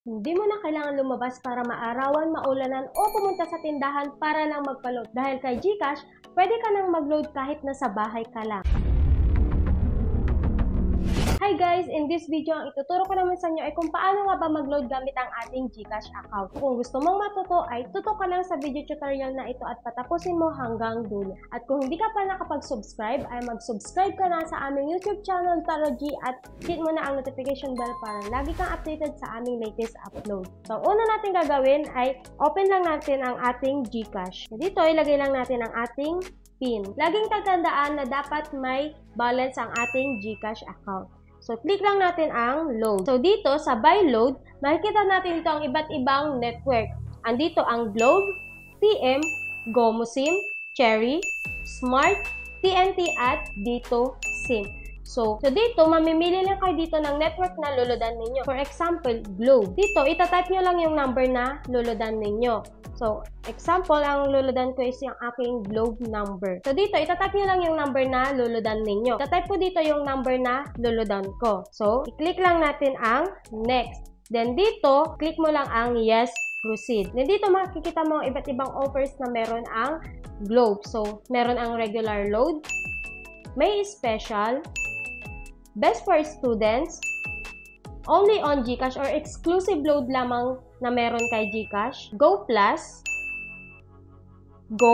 Hindi mo na kailangan lumabas para maarawan, maulanan o pumunta sa tindahan para lang magpa-load. Dahil kay GCash, pwede ka nang mag-load kahit nasa bahay ka lang. Hi guys! In this video, ang ituturo ko naman sa inyo ay kung paano nga ba mag-load gamit ang ating GCash account. Kung gusto mong matuto ay tutok ka lang sa video tutorial na ito at patapusin mo hanggang dulo. At kung hindi ka pa nakapag-subscribe ay mag-subscribe ka na sa aming YouTube channel Taro G at hit mo na ang notification bell para lagi kang updated sa aming latest upload. So, una natin gagawin ay open lang natin ang ating GCash. Dito, ilagay lang natin ang ating PIN. Laging tatandaan na dapat may balance ang ating GCash account. So, click lang natin ang load. So, dito sa buy load, makikita natin dito ang iba't ibang network. Andito ang Globe, TM, GoMoSim, Cherry, Smart, TNT at Dito SIM. So dito, mamimili lang kayo dito ng network na luludan ninyo. For example, Globe. Dito, itatype nyo lang yung number na luludan ninyo. So, example, ang luludan ko is yung aking Globe number. So, dito, itatype nyo lang yung number na luludan ninyo. Itatype ko dito yung number na luludan ko. So, i-click lang natin ang next. Then, dito, click mo lang ang yes, proceed. Then, dito, makikita mo iba't ibang offers na meron ang Globe. So, meron ang regular load, may special, best for students, only on GCash or exclusive load lamang na meron kay GCash, Go Plus, Go,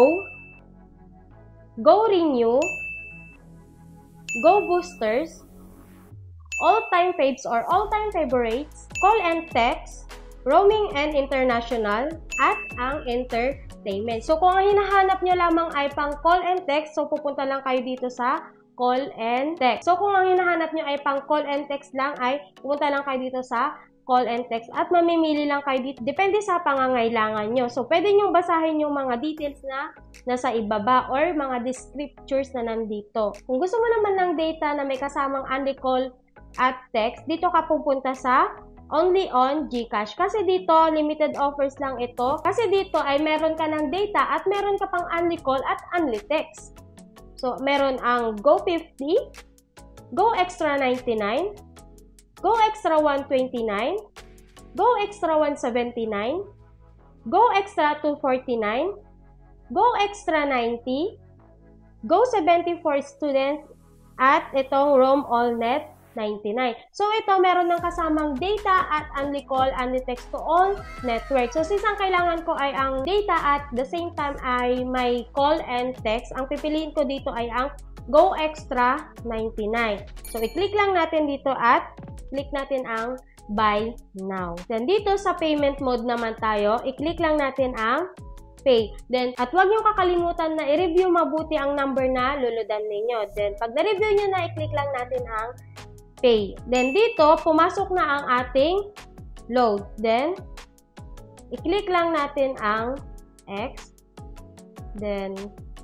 Go Renew, Go Boosters, all-time faves or all-time favorites, call and text, roaming and international, at ang entertainment. So kung ang hinahanap nyo lamang ay pang call and text, so pupunta lang kayo dito sa call and text. So, kung ang hinahanap nyo ay pang call and text lang, ay pumunta lang kayo dito sa call and text at mamimili lang kayo dito. Depende sa pangangailangan nyo. So, pwede nyo basahin yung mga details na nasa ibaba or mga descriptors na nandito. Kung gusto mo naman ng data na may kasamang only call at text, dito ka pupunta sa only on GCash. Kasi dito, limited offers lang ito. Kasi dito ay meron ka ng data at meron ka pang only call at only text. So, meron ang Go 50, Go Extra 99, Go Extra 129, Go Extra 179, Go Extra 249, Go Extra 90, Go 74 students, at itong Roam All Net 99. So, ito meron ng kasamang data at only call, only text to all network. So, since ang kailangan ko ay ang data at the same time ay may call and text, ang pipiliin ko dito ay ang Go Extra 99. So, i-click lang natin dito at click natin ang Buy Now. Then, dito sa payment mode naman tayo, i-click lang natin ang Pay. Then, at huwag nyo kakalimutan na i-review mabuti ang number na luludan ninyo. Then, pag na-review nyo na, i-click lang natin ang Pay. Then, dito, pumasok na ang ating load. Then, i-click lang natin ang X. Then,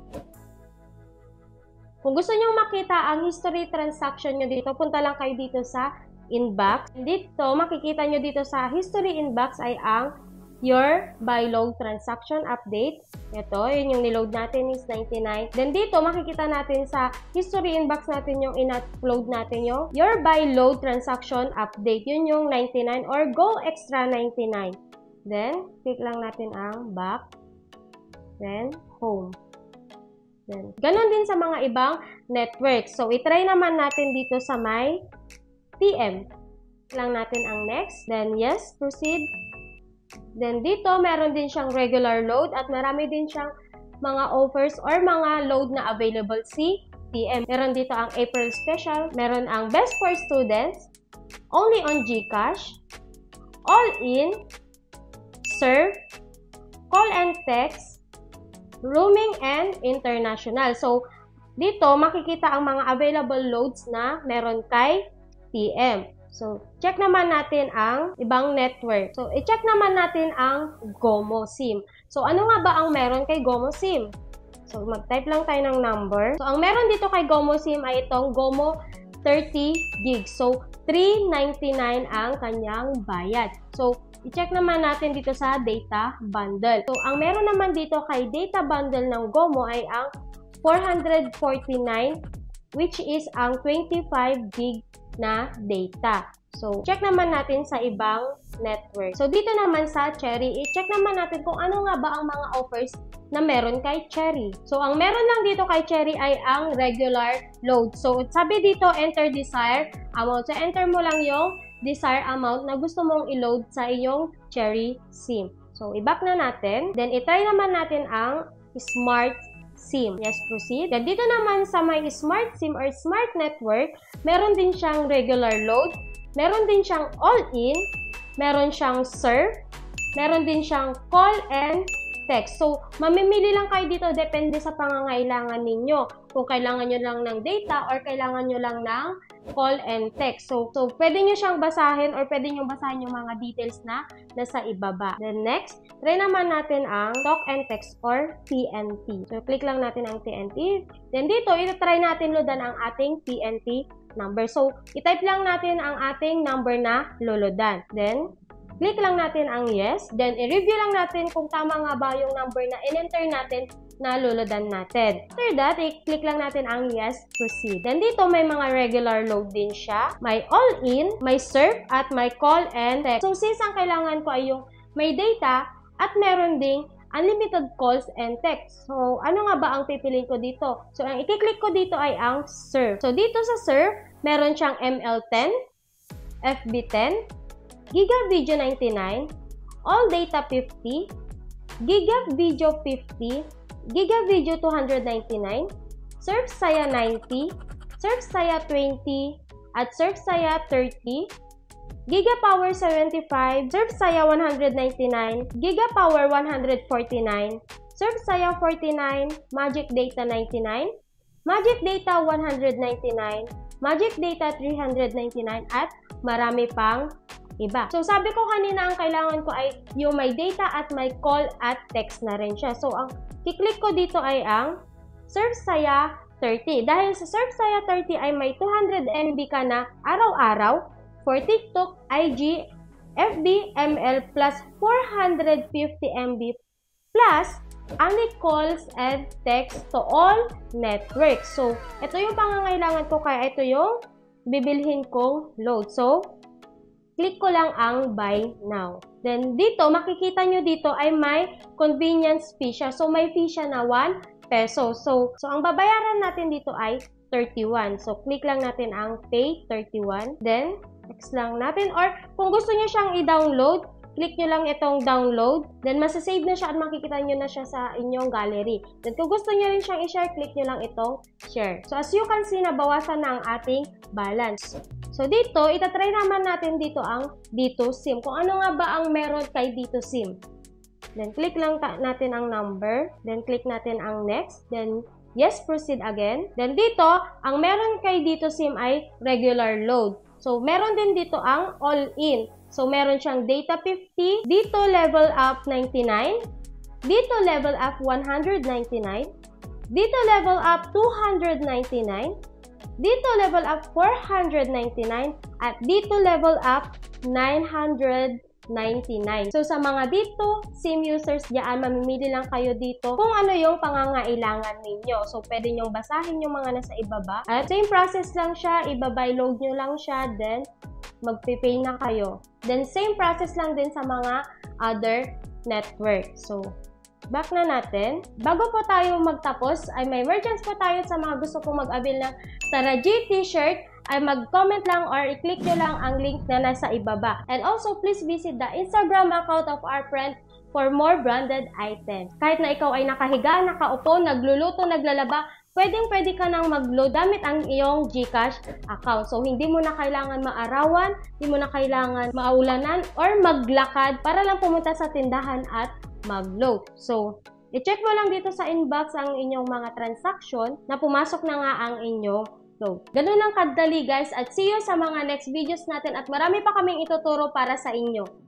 kung gusto nyo makita ang history transaction nyo dito, punta lang kayo dito sa inbox. Dito, makikita nyo dito sa history inbox ay ang your buy load transaction update. Ito, yun yung niload natin is 99. Then dito, makikita natin sa history inbox natin yung in-upload natin yung your buy load transaction update. Yun yung 99 or Go Extra 99. Then, click lang natin ang back. Then, home. Then, ganon din sa mga ibang network. So, itry naman natin dito sa may TM. Click lang natin ang next. Then, yes, proceed. Then, dito, meron din siyang regular load at marami din siyang mga offers or mga load na available si TM. Meron dito ang April Special, meron ang Best for Students, Only on GCash, All In, Serve, Call and Text, Roaming and International. So, dito, makikita ang mga available loads na meron kay TM. So, check naman natin ang ibang network. So, i-check naman natin ang GoMoSim. So, ano nga ba ang meron kay GoMoSim? So, mag-type lang tayo ng number. So, ang meron dito kay GoMoSim ay itong Gomo 30 gigs. So, $399 ang kanyang bayad. So, i-check naman natin dito sa data bundle. So, ang meron naman dito kay data bundle ng Gomo ay ang 449, which is ang 25 gig na data. So, check naman natin sa ibang network. So, dito naman sa Cherry, i-check naman natin kung ano nga ba ang mga offers na meron kay Cherry. So, ang meron lang dito kay Cherry ay ang regular load. So, sabi dito, enter desired amount. So, enter mo lang yung desired amount na gusto mong i-load sa iyong Cherry SIM. So, i-back na natin. Then, i-try naman natin ang Smart SIM. Yes, proceed. Then, dito naman sa may Smart SIM or Smart Network, meron din siyang regular load, meron din siyang all-in, meron siyang surf, meron din siyang call and text. So, mamimili lang kayo dito depende sa pangangailangan ninyo. Kung kailangan nyo lang ng data or kailangan nyo lang ng call and text. So pwede nyo siyang basahin or pwede nyo basahin yung mga details na nasa ibaba. Then next, try naman natin ang talk and text or TNT. So, click lang natin ang TNT. Then dito, ito-try natin loadan ang ating TNT number. So, i-type lang natin ang ating number na lolodan. Then, click lang natin ang yes. Then, i-review lang natin kung tama nga ba yung number na in-enter natin na lolodan natin. After that, i-click lang natin ang yes, proceed. Then, dito may mga regular load din siya. May all-in, may surf, at may call and text. So, since ang kailangan ko ay yung may data at meron ding unlimited calls and text. So, ano nga ba ang pipiliin ko dito? So, ang i-click ko dito ay ang surf. So, dito sa surf, meron siyang ML10, FB10, Giga Video 99, All Data 50, Giga Video 50, Giga Video 299, Surf Saya 90, Surf Saya 20, at Surf Saya 30, Giga Power 75, Surf Saya 199, Giga Power 149, Surf Saya 49, Magic Data 99, Magic Data 199, Magic Data 399, at marami pang iba. So, sabi ko kanina ang kailangan ko ay yung may data at may call at text na rin siya. So, ang kiklik ko dito ay ang Surf Saya 30. Dahil sa Surf Saya 30 ay may 200 MB ka na araw-araw for TikTok, IG, FB, ML plus 450 MB plus only calls and text to all networks. So, ito yung pangangailangan ko kaya ito yung bibilhin kong load. So, click ko lang ang buy now. Then, dito, makikita nyo dito ay may convenience fee siya. So, may fee siya na 1 peso. So, ang babayaran natin dito ay 31. So, click lang natin ang pay 31. Then, next lang natin. Or, kung gusto nyo siyang i-download, click nyo lang itong download. Then, masasave na siya at makikita nyo na siya sa inyong gallery. Then, kung gusto nyo rin siyang i-share, click nyo lang itong share. So, as you can see, nabawasan na ang ating balance. So, dito, itatry naman natin dito ang D2 SIM. Kung ano nga ba ang meron kay D2 SIM. Then, click lang natin ang number. Then, click natin ang next. Then, yes, proceed again. Then, dito, ang meron kay D2 SIM ay regular load. So, meron din dito ang all-in. So, meron siyang data 50, dito level up 99, dito level up 199, dito level up 299, dito level up 499, at dito level up 999. So, sa mga dito SIM users diyan, mamimili lang kayo dito kung ano yung pangangailangan ninyo. So, pwede nyong basahin yung mga nasa ibaba. At same process lang siya, ibabay load nyo lang siya, then magpipay na kayo. Then, same process lang din sa mga other network. So, back na natin. Bago po tayo magtapos, ay may merchants po tayo sa mga gusto pong mag-avail ng Tara G t-shirt, ay mag-comment lang or i-click nyo lang ang link na nasa ibaba. And also, please visit the Instagram account of our friend for more branded items. Kahit na ikaw ay nakahiga, nakaupo, nagluluto, naglalaba, pwedeng-pwede ka nang mag-load gamit ang iyong GCash account. So, hindi mo na kailangan maarawan, hindi mo na kailangan maulanan, or maglakad para lang pumunta sa tindahan at mag-load. So, i-check mo lang dito sa inbox ang inyong mga transaction na pumasok na nga ang inyong load. Ganun lang kadali guys, at see you sa mga next videos natin at marami pa kaming ituturo para sa inyo.